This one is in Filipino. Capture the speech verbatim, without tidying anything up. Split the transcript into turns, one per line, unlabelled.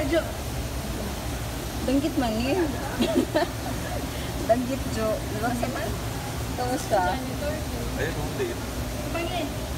Jo. Danggit man eh. Danggit Jo. Diba sa man? Kamusta?
Ayun, hindi.
Pangin.